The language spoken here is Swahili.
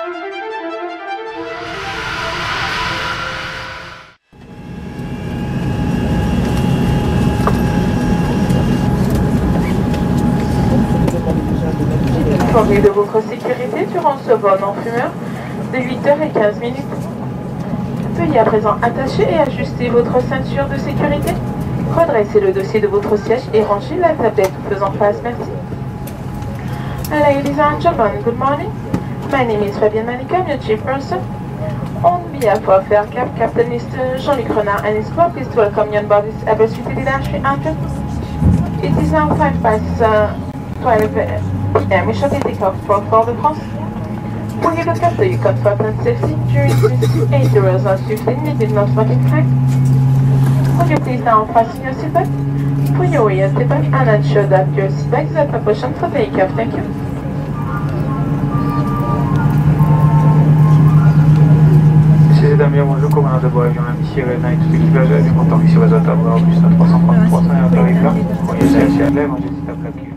Informez de votre sécurité durant ce vol en fumeur de 8h15. Veuillez à présent attacher et ajuster votre ceinture de sécurité. Redressez le dossier de votre siège et rangez la tablette faisant face. Merci. Ladies and gentlemen, good morning. My name is Fabienne Manica, I'm your chief person. On behalf of Aircraft Captain Mr. Jean-Luc Renard and his crew, please welcome you on board this FS2004. It is now 12 p.m. We shall be taking off for France. Will you look after your comfort and safety during this 8 hours and 15-minute not smoking flight? Would you please now fasten your seatbelt, put your ears back, and ensure that your seatbelt is at a position for takeoff. Thank you. Messieurs et dames, bonjour, commandant de bord, avion ami Sirena et tout équipage, bien content ici au réseau à bord, plus 333, 5 Paris Orly Airport, on y est à l'air, on est à plaquer.